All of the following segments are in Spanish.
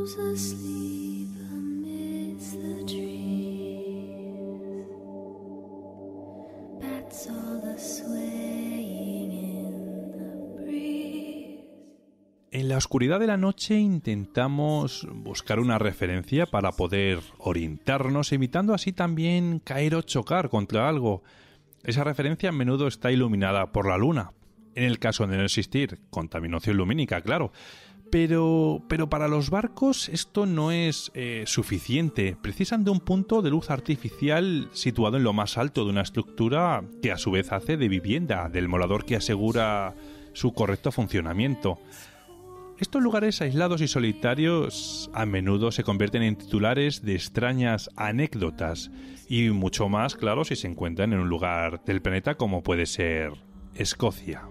En la oscuridad de la noche intentamos buscar una referencia para poder orientarnos, evitando así también caer o chocar contra algo. Esa referencia a menudo está iluminada por la luna. En el caso de no existir contaminación lumínica, claro. Pero para los barcos esto no es suficiente. Precisan de un punto de luz artificial situado en lo más alto de una estructura que a su vez hace de vivienda, del morador que asegura su correcto funcionamiento. Estos lugares aislados y solitarios a menudo se convierten en titulares de extrañas anécdotas y mucho más, claro, si se encuentran en un lugar del planeta como puede ser Escocia.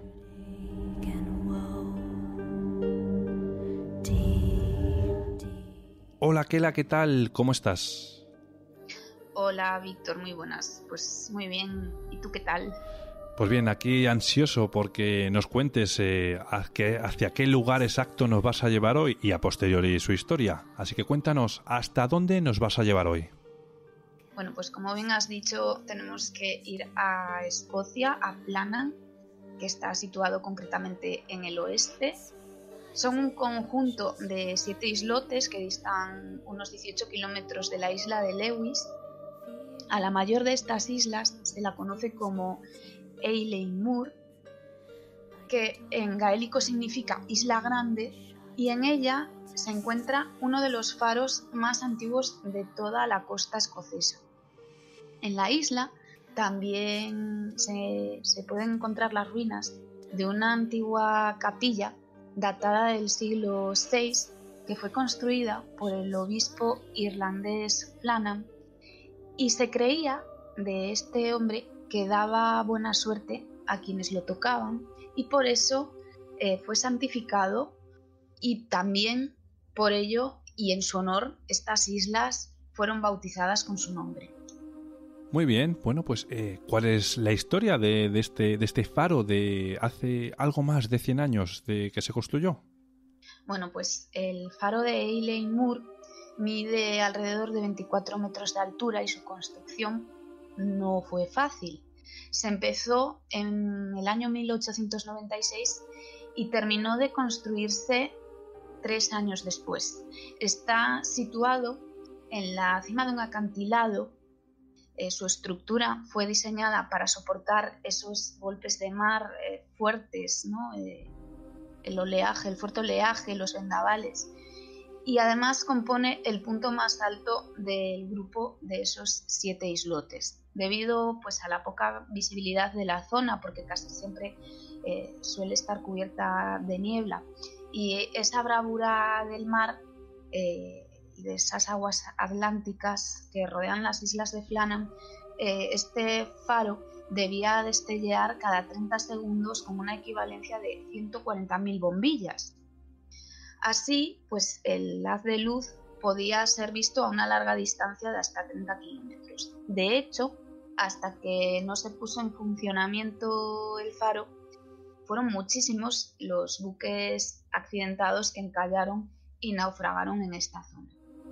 Hola Kela, ¿qué tal? ¿Cómo estás? Hola Víctor, muy buenas. Pues muy bien. ¿Y tú qué tal? Pues bien, aquí ansioso porque nos cuentes hacia qué lugar exacto nos vas a llevar hoy y a posteriori su historia. Así que cuéntanos, ¿hasta dónde nos vas a llevar hoy? Bueno, pues como bien has dicho, tenemos que ir a Escocia, a Flannan, que está situado concretamente en el oeste. Son un conjunto de 7 islotes que distan unos 18 kilómetros de la isla de Lewis. A la mayor de estas islas se la conoce como Eilein-Mor, que en gaélico significa isla grande, y en ella se encuentra uno de los faros más antiguos de toda la costa escocesa. En la isla también se pueden encontrar las ruinas de una antigua capilla datada del siglo VI, que fue construida por el obispo irlandés Flannan, y se creía de este hombre que daba buena suerte a quienes lo tocaban, y por eso fue santificado, y también por ello y en su honor estas islas fueron bautizadas con su nombre. Muy bien, bueno, pues ¿cuál es la historia de este faro de hace algo más de 100 años de que se construyó? Bueno, pues el faro de Eilein-Mor mide alrededor de 24 metros de altura y su construcción no fue fácil. Se empezó en el año 1896 y terminó de construirse 3 años después. Está situado en la cima de un acantilado. Su estructura fue diseñada para soportar esos golpes de mar fuertes, ¿no? El oleaje, el fuerte oleaje, los vendavales. Y además compone el punto más alto del grupo de esos 7 islotes, debido pues a la poca visibilidad de la zona, porque casi siempre suele estar cubierta de niebla, y esa bravura del mar y de esas aguas atlánticas que rodean las islas de Flannan, este faro debía destellear cada 30 segundos con una equivalencia de 140.000 bombillas. Así, pues el haz de luz podía ser visto a una larga distancia de hasta 30 kilómetros. De hecho, hasta que no se puso en funcionamiento el faro, fueron muchísimos los buques accidentados que encallaron y naufragaron en esta zona.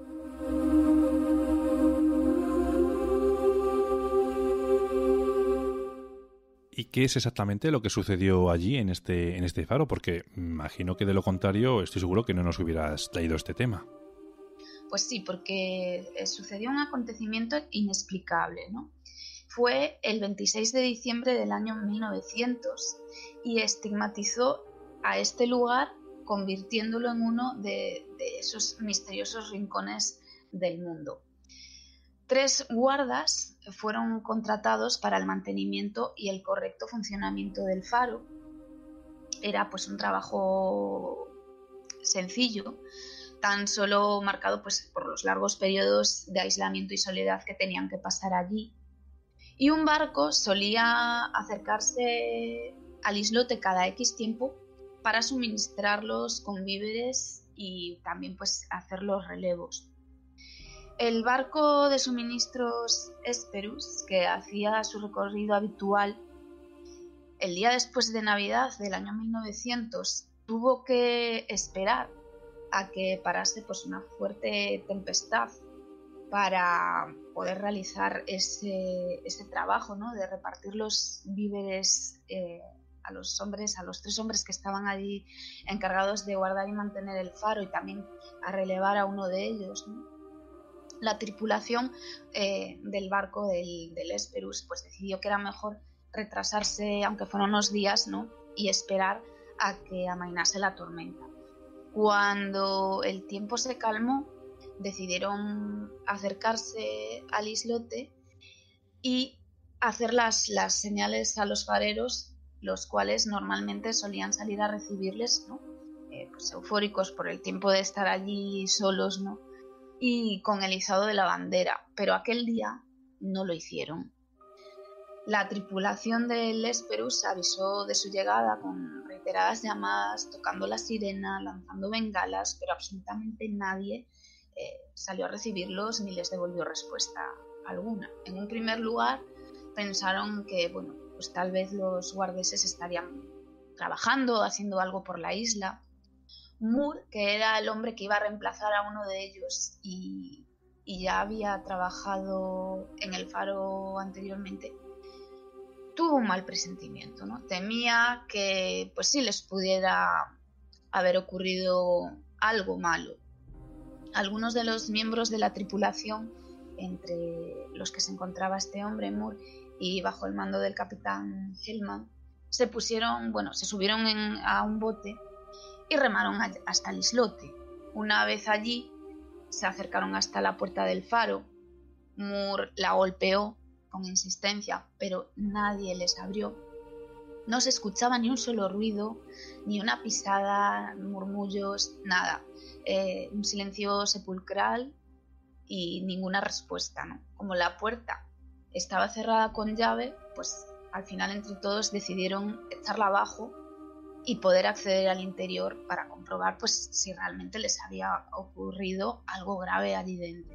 ¿Y qué es exactamente lo que sucedió allí en este faro? Porque imagino que de lo contrario estoy seguro que no nos hubieras traído este tema. Pues sí, porque sucedió un acontecimiento inexplicable, ¿no? Fue el 26 de diciembre del año 1900 y estigmatizó a este lugar, convirtiéndolo en uno de esos misteriosos rincones del mundo. 3 guardas fueron contratados para el mantenimiento y el correcto funcionamiento del faro. Era pues un trabajo sencillo, tan solo marcado pues por los largos periodos de aislamiento y soledad que tenían que pasar allí. Y un barco solía acercarse al islote cada X tiempo para suministrarlos con víveres y también pues hacer los relevos. El barco de suministros Hesperus, que hacía su recorrido habitual, el día después de Navidad del año 1900, tuvo que esperar a que parase pues una fuerte tempestad para poder realizar ese trabajo, ¿no? De repartir los víveres a los hombres, a los 3 hombres que estaban allí encargados de guardar y mantener el faro, y también a relevar a uno de ellos, ¿no? La tripulación del barco del Hesperus pues decidió que era mejor retrasarse, aunque fueran unos días, ¿no? Y esperar a que amainase la tormenta. Cuando el tiempo se calmó, decidieron acercarse al islote y hacer las señales a los fareros, los cuales normalmente solían salir a recibirles, ¿no? Pues eufóricos por el tiempo de estar allí solos, ¿no? Y con el izado de la bandera, pero aquel día no lo hicieron. La tripulación del Hesperus avisó de su llegada con reiteradas llamadas, tocando la sirena, lanzando bengalas, pero absolutamente nadie salió a recibirlos ni les devolvió respuesta alguna. En un primer lugar pensaron que, bueno, pues tal vez los guardeses estarían trabajando, haciendo algo por la isla. Moore, que era el hombre que iba a reemplazar a uno de ellos y ya había trabajado en el faro anteriormente, tuvo un mal presentimiento, ¿no? Temía que pues sí les pudiera haber ocurrido algo malo. Algunos de los miembros de la tripulación, entre los que se encontraba este hombre, Moore, y bajo el mando del capitán Hellman, se subieron a un bote y remaron hasta el islote. Una vez allí, se acercaron hasta la puerta del faro. Moore la golpeó con insistencia, pero nadie les abrió. No se escuchaba ni un solo ruido, ni una pisada, murmullos, nada. Un silencio sepulcral y ninguna respuesta, ¿no? Como la puerta estaba cerrada con llave, pues al final entre todos decidieron echarla abajo y poder acceder al interior para comprobar pues si realmente les había ocurrido algo grave allí dentro.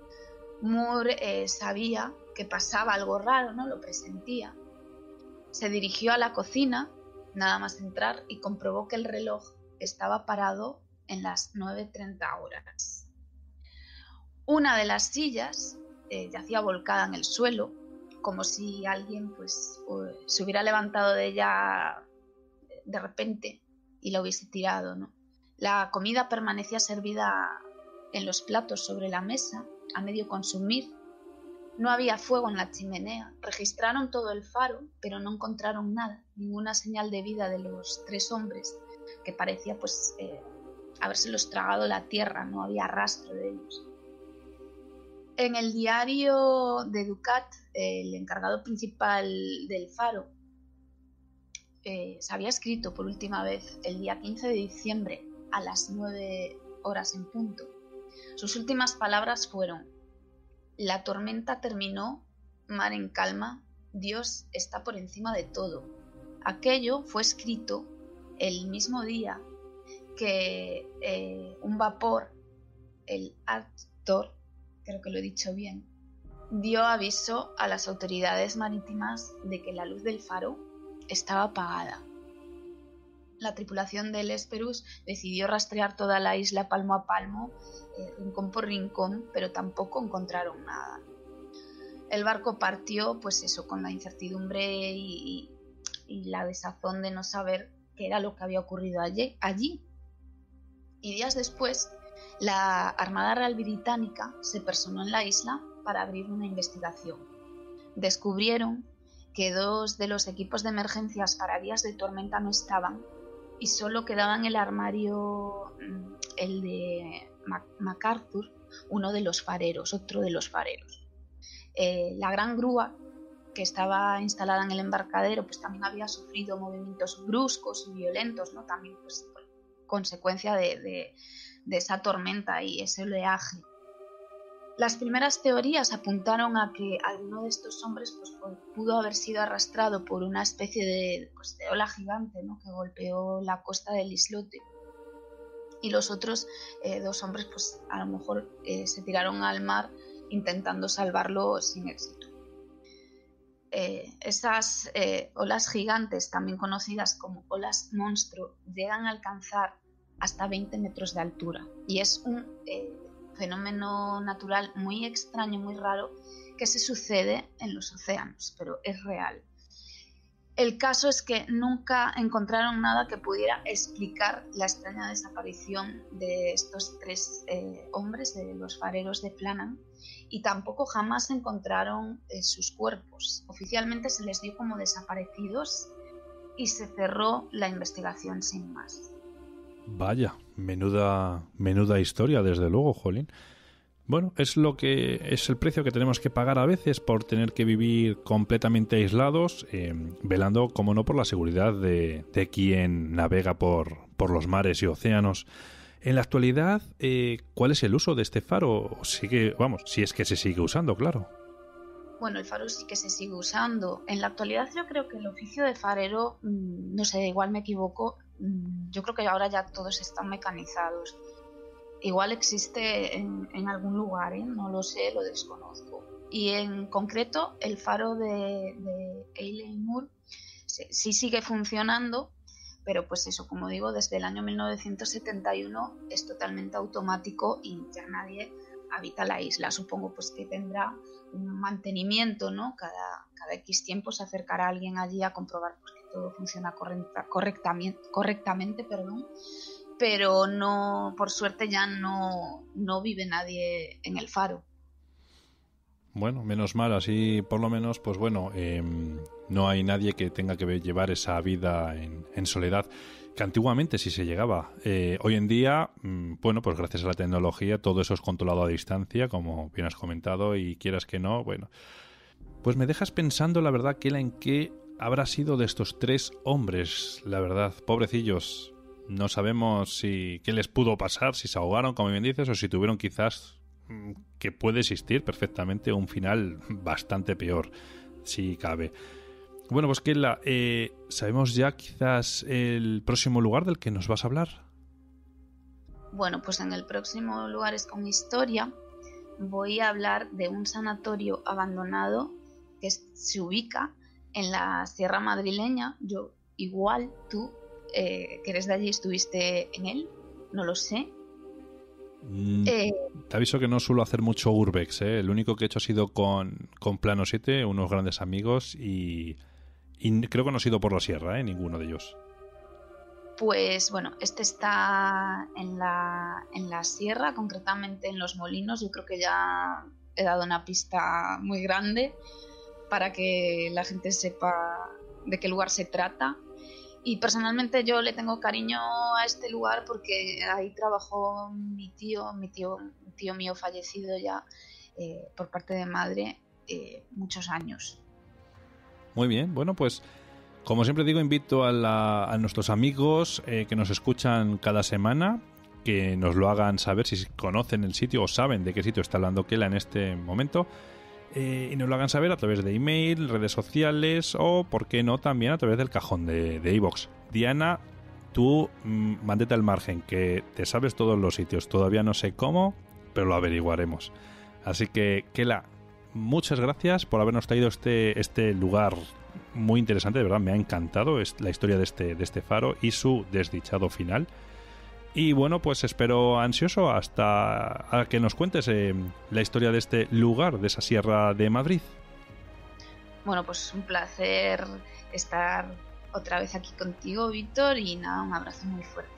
Moore sabía que pasaba algo raro, ¿no? Lo presentía. Se dirigió a la cocina, nada más entrar, y comprobó que el reloj estaba parado en las 9:30 horas. Una de las sillas yacía volcada en el suelo, como si alguien pues se hubiera levantado de ella de repente y la hubiese tirado, ¿no? La comida permanecía servida en los platos sobre la mesa, a medio consumir. No había fuego en la chimenea. Registraron todo el faro, pero no encontraron nada, ninguna señal de vida de los 3 hombres, que parecía pues habérselos tragado la tierra, no había rastro de ellos. En el diario de Ducat, el encargado principal del faro, se había escrito por última vez el día 15 de diciembre a las 9 horas en punto. Sus últimas palabras fueron: la tormenta terminó, mar en calma, Dios está por encima de todo. Aquello fue escrito el mismo día que un vapor, el Arctor, creo que lo he dicho bien, dio aviso a las autoridades marítimas de que la luz del faro estaba apagada. La tripulación del Hesperus decidió rastrear toda la isla palmo a palmo, rincón por rincón, pero tampoco encontraron nada. El barco partió, pues eso, con la incertidumbre y la desazón de no saber qué era lo que había ocurrido allí. Y días después, la Armada Real Británica se personó en la isla para abrir una investigación. Descubrieron que 2 de los equipos de emergencias para días de tormenta no estaban y solo quedaba en el armario el de MacArthur, otro de los fareros. La gran grúa que estaba instalada en el embarcadero pues también había sufrido movimientos bruscos y violentos, ¿no? También pues por consecuencia de esa tormenta y ese oleaje. Las primeras teorías apuntaron a que alguno de estos hombres pues, pudo haber sido arrastrado por una especie de ola gigante, ¿no? Que golpeó la costa del islote. Y los otros 2 hombres pues, a lo mejor se tiraron al mar intentando salvarlo sin éxito. Esas olas gigantes, también conocidas como olas monstruo, llegan a alcanzar hasta 20 metros de altura. Y es un fenómeno natural muy extraño, muy raro, que se sucede en los océanos, pero es real. El caso es que nunca encontraron nada que pudiera explicar la extraña desaparición de estos 3 hombres, de los fareros de Flannan, y tampoco jamás encontraron sus cuerpos. Oficialmente se les dio como desaparecidos y se cerró la investigación sin más. Vaya, menuda historia, desde luego, jolín. Bueno, es el precio que tenemos que pagar a veces por tener que vivir completamente aislados, velando, como no, por la seguridad de quien navega por los mares y océanos. En la actualidad, ¿cuál es el uso de este faro? Si es que se sigue usando, claro. Bueno, el faro sí que se sigue usando. En la actualidad yo creo que el oficio de farero, no sé, igual me equivoco, yo creo que ahora ya todos están mecanizados. Igual existe en algún lugar, no lo sé, lo desconozco. Y en concreto el faro de Eilean Mor sí sigue funcionando, pero pues eso, como digo, desde el año 1971 es totalmente automático y ya nadie habita la isla. Supongo pues que tendrá un mantenimiento, ¿no? Cada X tiempo se acercará alguien allí a comprobar pues, que todo funciona correctamente, pero no, por suerte ya no vive nadie en el faro. Bueno, menos mal, así por lo menos, pues bueno, no hay nadie que tenga que llevar esa vida en soledad, que antiguamente sí se llegaba. Hoy en día, bueno, pues gracias a la tecnología todo eso es controlado a distancia, como bien has comentado, y quieras que no, bueno. Pues me dejas pensando, la verdad, Kela, en qué habrá sido de estos 3 hombres, la verdad, pobrecillos. No sabemos qué les pudo pasar, si se ahogaron, como bien dices, o si tuvieron quizás, que puede existir perfectamente, un final bastante peor, si cabe. Bueno, pues Kela, ¿sabemos ya quizás el próximo lugar del que nos vas a hablar? Bueno, pues en el próximo Lugares con Historia voy a hablar de un sanatorio abandonado que se ubica en la Sierra Madrileña. Yo, igual tú, que eres de allí, estuviste en él, no lo sé. Te aviso que no suelo hacer mucho urbex, ¿eh? El único que he hecho ha sido con Plano 7, unos grandes amigos, y creo que no he sido por la sierra, ninguno de ellos. Pues bueno, este está en la sierra, concretamente en Los Molinos. Yo creo que ya he dado una pista muy grande para que la gente sepa de qué lugar se trata. Y personalmente yo le tengo cariño a este lugar porque ahí trabajó mi tío mío fallecido ya por parte de madre, muchos años. Muy bien, bueno, pues como siempre digo, invito a nuestros amigos que nos escuchan cada semana, que nos lo hagan saber si conocen el sitio o saben de qué sitio está hablando Kela en este momento. Y nos lo hagan saber a través de email, redes sociales o, por qué no, también a través del cajón de iVoox. Diana, tú mándate al margen, que te sabes todos los sitios. Todavía no sé cómo, pero lo averiguaremos. Así que, Kela, muchas gracias por habernos traído este lugar muy interesante. De verdad, me ha encantado la historia de este faro y su desdichado final. Y bueno, pues espero ansioso hasta a que nos cuentes la historia de este lugar, de esa Sierra de Madrid. Bueno, pues un placer estar otra vez aquí contigo, Víctor, y nada, un abrazo muy fuerte.